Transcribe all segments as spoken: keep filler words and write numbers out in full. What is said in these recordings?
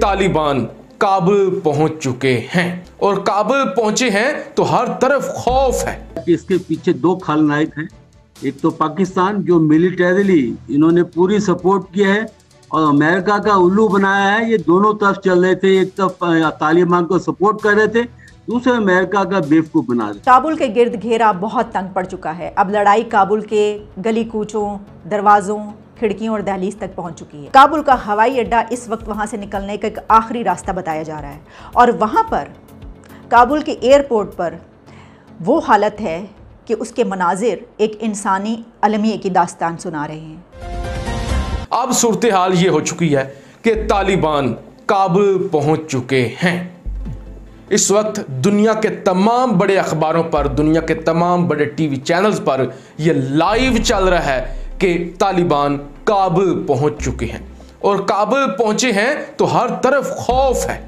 तालिबान काबुल पहुंच चुके हैं और काबुल पहुंचे हैं तो हर तरफ खौफ है। इसके पीछे दो खलनायक हैं, एक तो पाकिस्तान जो मिलिटरीली इन्होंने पूरी सपोर्ट किया है और अमेरिका का उल्लू बनाया है। ये दोनों तरफ चल रहे थे, एक तरफ तालिबान को सपोर्ट कर रहे थे, दूसरे अमेरिका का बेवकूफ बना रहे। काबुल के गिर्द घेरा बहुत तंग पड़ चुका है। अब लड़ाई काबुल के गली कूचों, दरवाजों, खिड़कियों और दहलीज तक पहुंच चुकी है। काबुल का हवाई अड्डा इस वक्त वहां से निकलने का एक आखिरी रास्ता बताया जा रहा है और वहां पर काबुल के एयरपोर्ट पर वो हालत है कि उसके मनाजिर एक इंसानी अलमिये की दास्तान सुना रहे हैं। अब सूरत हाल ये हो चुकी है कि तालिबान काबुल पहुंच चुके हैं। इस वक्त दुनिया के तमाम बड़े अखबारों पर, दुनिया के तमाम बड़े टीवी चैनल्स पर यह लाइव चल रहा है कि तालिबान काबुल पहुंच चुके हैं और काबुल पहुंचे हैं तो हर तरफ खौफ है।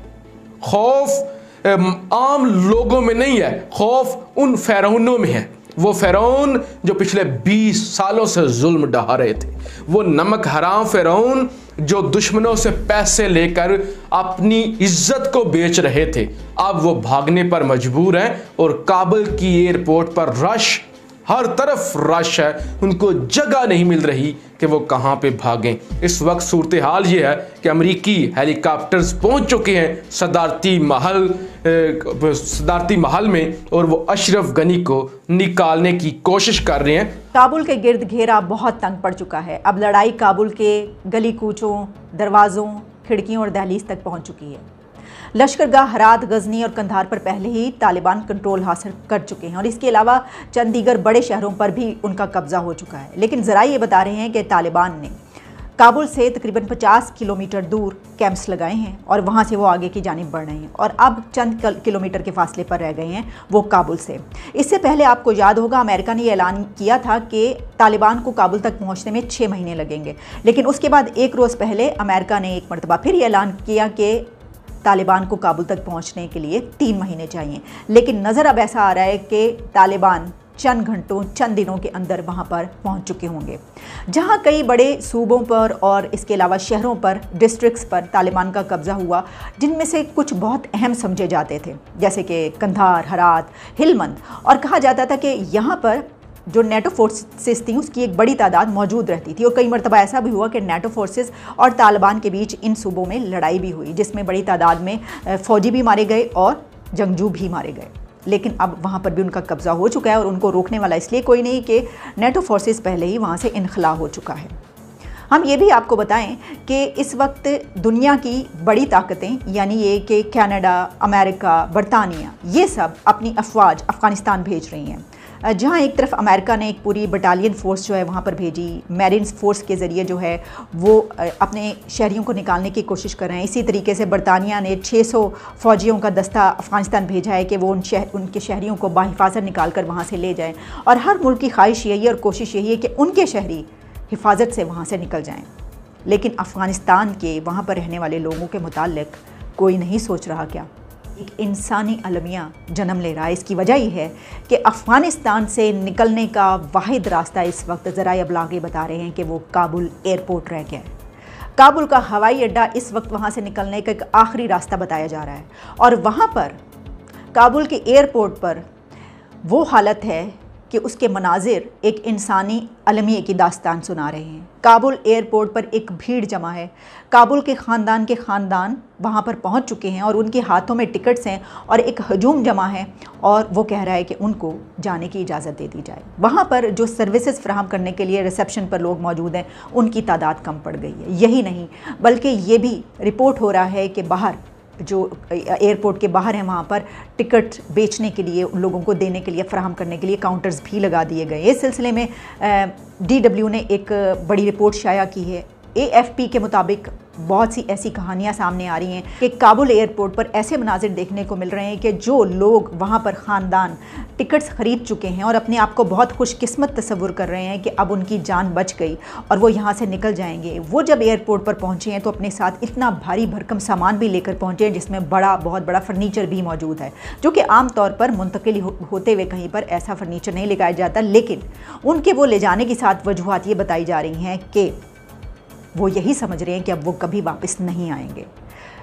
खौफ आम लोगों में नहीं है, खौफ उन फिरौनों में है। वो फिरौन जो पिछले बीस सालों से जुल्म ढा रहे थे, वो नमक हराम फिरौन जो दुश्मनों से पैसे लेकर अपनी इज्जत को बेच रहे थे, अब वो भागने पर मजबूर हैं और काबुल की एयरपोर्ट पर रश, हर तरफ रश है। उनको जगह नहीं मिल रही कि वो कहां पे भागें। इस वक्त सूरत हाल ये है कि अमेरिकी हेलीकॉप्टर्स पहुंच चुके हैं सदारती महल सदारती महल में और वो अशरफ गनी को निकालने की कोशिश कर रहे हैं। काबुल के गिर्द घेरा बहुत तंग पड़ चुका है। अब लड़ाई काबुल के गली कूचों, दरवाज़ों, खिड़कियों और दहलीज तक पहुंच चुकी है। लश्करगाह हरात, गजनी और कंधार पर पहले ही तालिबान कंट्रोल हासिल कर चुके हैं और इसके अलावा चंद दीगर बड़े शहरों पर भी उनका कब्जा हो चुका है। लेकिन ज़रा ये बता रहे हैं कि तालिबान ने काबुल से तकरीबन पचास किलोमीटर दूर कैंप्स लगाए हैं और वहाँ से वो आगे की जानिब बढ़ रहे हैं और अब चंद किलोमीटर के फासले पर रह गए हैं वो काबुल से। इससे पहले आपको याद होगा अमेरिका ने ये ऐलान किया था कि तालिबान को काबुल तक पहुँचने में छः महीने लगेंगे, लेकिन उसके बाद एक रोज़ पहले अमेरिका ने एक मरतबा फिर ये ऐलान किया कि तालिबान को काबुल तक पहुंचने के लिए तीन महीने चाहिए। लेकिन नज़र अब ऐसा आ रहा है कि तालिबान चंद घंटों, चंद दिनों के अंदर वहां पर पहुंच चुके होंगे। जहां कई बड़े सूबों पर और इसके अलावा शहरों पर, डिस्ट्रिक्ट्स पर तालिबान का कब्ज़ा हुआ, जिनमें से कुछ बहुत अहम समझे जाते थे, जैसे कि कंधार, हरात, हिलमंद, और कहा जाता था कि यहाँ पर जो नेटो फोर्सेस थी उसकी एक बड़ी तादाद मौजूद रहती थी और कई मरतबा ऐसा भी हुआ कि नेटो फोर्सेस और तालिबान के बीच इन सूबों में लड़ाई भी हुई, जिसमें बड़ी तादाद में फ़ौजी भी मारे गए और जंगजू भी मारे गए। लेकिन अब वहाँ पर भी उनका कब्ज़ा हो चुका है और उनको रोकने वाला इसलिए कोई नहीं कि नेटो फोर्सेस पहले ही वहाँ से इनखला हो चुका है। हम ये भी आपको बताएं कि इस वक्त दुनिया की बड़ी ताकतें, यानी ये कि कनाडा, अमेरिका, बरतानिया, ये सब अपनी अफवाज अफ़गानिस्तान भेज रही हैं। जहाँ एक तरफ अमेरिका ने एक पूरी बटालियन फ़ोर्स जो है वहाँ पर भेजी, मैरिन्स फ़ोर्स के ज़रिए जो है वो अपने शहरियों को निकालने की कोशिश कर रहे हैं। इसी तरीके से बरतानिया ने छह सौ फ़ौजियों का दस्ता अफ़गानिस्तान भेजा है कि वो उन शहर उनके शहरियों को बाहिफाजत निकाल कर वहाँ से ले जाएँ और हर मुल्क की ख्वाहिश यही है और कोशिश यही है कि उनके शहरी हिफाजत से वहाँ से निकल जाएँ। लेकिन अफ़गानिस्तान के वहाँ पर रहने वाले लोगों के मुताल्लिक़ कोई नहीं सोच रहा क्या एक इंसानी अलमिया जन्म ले रहा है। इसकी वजह यह है कि अफ़गानिस्तान से निकलने का वाहिद रास्ता इस वक्त ज़राए अबलाग बता रहे हैं कि वो काबुल एयरपोर्ट रह गया है। काबुल का हवाई अड्डा इस वक्त वहाँ से निकलने का एक आखिरी रास्ता बताया जा रहा है और वहाँ पर काबुल के एयरपोर्ट पर वो हालत है कि उसके मनाजिर एक इंसानी अलमिये की दास्तान सुना रहे हैं। काबुल एयरपोर्ट पर एक भीड़ जमा है। काबुल के ख़ानदान के ख़ानदान वहाँ पर पहुँच चुके हैं और उनके हाथों में टिकट्स हैं और एक हजूम जमा है और वो कह रहा है कि उनको जाने की इजाज़त दे दी जाए। वहाँ पर जो सर्विसेज फ्राहम करने के लिए रिसेप्शन पर लोग मौजूद हैं उनकी तादाद कम पड़ गई है। यही नहीं बल्कि ये भी रिपोर्ट हो रहा है कि बाहर जो एयरपोर्ट के बाहर हैं वहाँ पर टिकट बेचने के लिए, उन लोगों को देने के लिए, फ़राहम करने के लिए काउंटर्स भी लगा दिए गए। इस सिलसिले में डी डब्ल्यू ने एक बड़ी रिपोर्ट शाया की है। ए एफ पी के मुताबिक बहुत सी ऐसी कहानियाँ सामने आ रही हैं कि काबुल एयरपोर्ट पर ऐसे मनाजिर देखने को मिल रहे हैं कि जो लोग वहाँ पर ख़ानदान टिकट्स ख़रीद चुके हैं और अपने आप को बहुत खुशकिस्मत तस्वुर कर रहे हैं कि अब उनकी जान बच गई और वो यहाँ से निकल जाएंगे, वो जब एयरपोर्ट पर पहुँचे हैं तो अपने साथ इतना भारी भरकम सामान भी लेकर पहुँचे हैं जिसमें बड़ा बहुत बड़ा फ़र्नीचर भी मौजूद है, जो कि आम तौर पर मुंतकिल हो, होते हुए कहीं पर ऐसा फ़र्नीचर नहीं लगाया जाता। लेकिन उनके वो ले जाने के साथ वजूहात ये बताई जा रही हैं कि वो यही समझ रहे हैं कि अब वो कभी वापस नहीं आएंगे।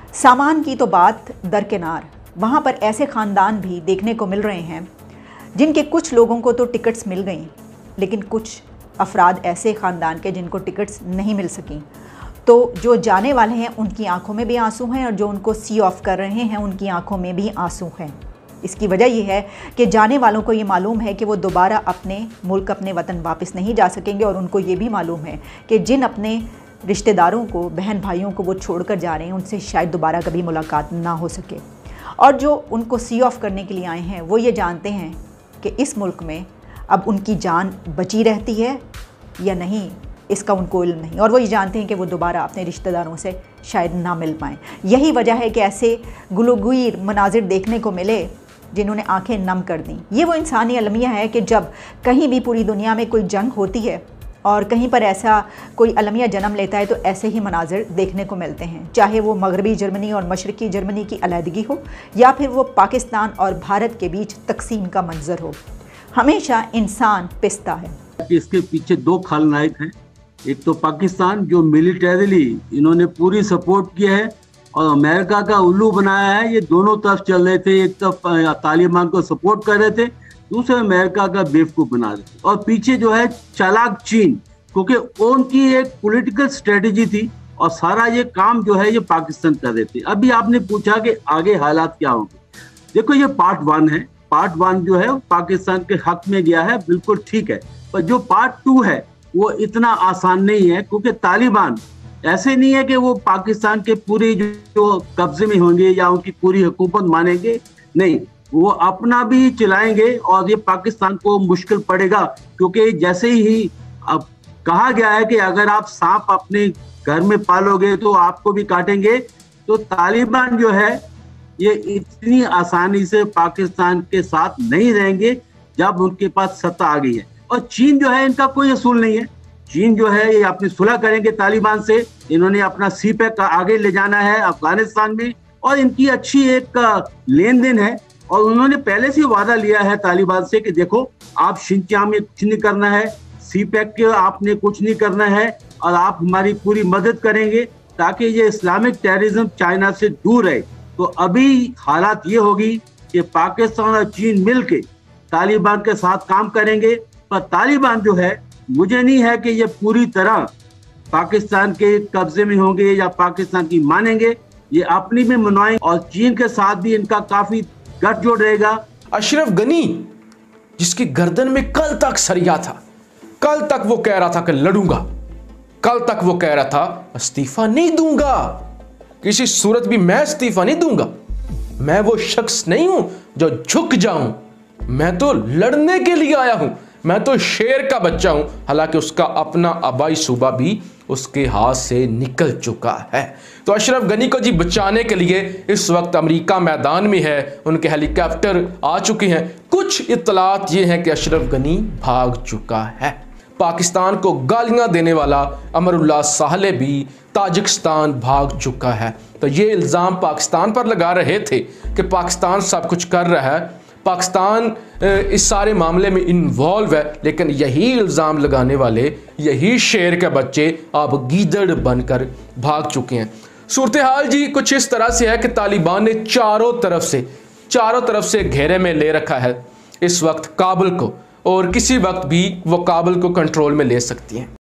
सामान की तो बात दरकिनार, वहाँ पर ऐसे ख़ानदान भी देखने को मिल रहे हैं जिनके कुछ लोगों को तो टिकट्स मिल गई, लेकिन कुछ अफराद ऐसे ख़ानदान के जिनको टिकट्स नहीं मिल सकी। तो जो जाने वाले हैं उनकी आंखों में भी आंसू हैं और जो उनको सी ऑफ कर रहे हैं उनकी आंखों में भी आंसू हैं। इसकी वजह यह है कि जाने वालों को ये मालूम है कि वो दोबारा अपने मुल्क, अपने वतन वापस नहीं जा सकेंगे, और उनको ये भी मालूम है कि जिन अपने रिश्तेदारों को, बहन भाइयों को वो छोड़कर जा रहे हैं उनसे शायद दोबारा कभी मुलाकात ना हो सके। और जो उनको सी ऑफ करने के लिए आए हैं वो ये जानते हैं कि इस मुल्क में अब उनकी जान बची रहती है या नहीं, इसका उनको इल्म नहीं, और वो ये जानते हैं कि वो दोबारा अपने रिश्तेदारों से शायद ना मिल पाएँ। यही वजह है कि ऐसे गुलगुईर मनाजिर देखने को मिले जिन्होंने आंखें नम कर दी। ये वो इंसानी अलमिया है कि जब कहीं भी पूरी दुनिया में कोई जंग होती है और कहीं पर ऐसा कोई अलमिया जन्म लेता है तो ऐसे ही मनाजिर देखने को मिलते हैं, चाहे वो मगरबी जर्मनी और मशरक़ी जर्मनी की अलहदगी हो या फिर वो पाकिस्तान और भारत के बीच तकसीम का मंजर हो। हमेशा इंसान पिसता है। इसके पीछे दो खलनायक हैं, एक तो पाकिस्तान जो मिलिटरीली इन्होंने पूरी सपोर्ट किया है और अमेरिका का उल्लू बनाया है। ये दोनों तरफ चल रहे थे, एक तरफ तालिबान को सपोर्ट कर रहे थे, दूसरे अमेरिका का बेवकूफ बना रहे थे, और पीछे जो है चालाक चीन, क्योंकि उनकी एक पॉलिटिकल स्ट्रेटेजी थी और सारा ये काम जो है ये पाकिस्तान कर रहे थे। अभी आपने पूछा कि आगे हालात क्या होंगे, देखो ये पार्ट वन है। पार्ट वन जो है पाकिस्तान के हक में गया है, बिल्कुल ठीक है, पर जो पार्ट टू है वो इतना आसान नहीं है, क्योंकि तालिबान ऐसे नहीं है कि वो पाकिस्तान के पूरे जो कब्जे में होंगे या उनकी पूरी हुकूमत मानेंगे, नहीं, वो अपना भी चलाएंगे और ये पाकिस्तान को मुश्किल पड़ेगा, क्योंकि जैसे ही अब कहा गया है कि अगर आप सांप अपने घर में पालोगे तो आपको भी काटेंगे, तो तालिबान जो है ये इतनी आसानी से पाकिस्तान के साथ नहीं रहेंगे जब उनके पास सत्ता आ गई है। और चीन जो है इनका कोई असूल नहीं है, चीन जो है ये अपनी सुलह करेंगे तालिबान से, इन्होंने अपना सी पैक आगे ले जाना है अफगानिस्तान में, और इनकी अच्छी एक लेन देन है, और उन्होंने पहले से वादा लिया है तालिबान से कि देखो आप शिनचांग में कुछ नहीं करना है, सी पैक के आपने कुछ नहीं करना है, और आप हमारी पूरी मदद करेंगे ताकि ये इस्लामिक टेररिज्म चाइना से दूर रहे। तो अभी हालात ये होगी कि पाकिस्तान और चीन मिलके तालिबान के साथ काम करेंगे, पर तालिबान जो है मुझे नहीं है कि ये पूरी तरह पाकिस्तान के कब्जे में होंगे या पाकिस्तान की मानेंगे, ये अपनी में मनाएंगे, और चीन के साथ भी इनका काफी गठजोड़ रहेगा। अशरफ गनी जिसकी गर्दन में कल तक सरिया था, कल तक वो कह रहा था कि लड़ूंगा, कल तक वो कह रहा था इस्तीफा नहीं दूंगा, किसी सूरत भी मैं इस्तीफा नहीं दूंगा, मैं वो शख्स नहीं हूं जो झुक जाऊं, मैं तो लड़ने के लिए आया हूं, मैं तो शेर का बच्चा हूं। हालांकि उसका अपना आबाई सूबा भी उसके हाथ से निकल चुका है। तो अशरफ गनी को जी बचाने के लिए इस वक्त अमेरिका मैदान में है, उनके हेलीकॉप्टर आ चुके हैं। कुछ इत्तलात ये हैं कि अशरफ गनी भाग चुका है। पाकिस्तान को गालियां देने वाला अमरुल्लाह साले भी ताजिकिस्तान भाग चुका है। तो ये इल्ज़ाम पाकिस्तान पर लगा रहे थे कि पाकिस्तान सब कुछ कर रहा है, पाकिस्तान इस सारे मामले में इन्वॉल्व है, लेकिन यही इल्ज़ाम लगाने वाले, यही शेर के बच्चे अब गीदड़ बनकर भाग चुके हैं। सूरत हाल जी कुछ इस तरह से है कि तालिबान ने चारों तरफ से चारों तरफ से घेरे में ले रखा है इस वक्त काबुल को, और किसी वक्त भी वो काबुल को कंट्रोल में ले सकती हैं।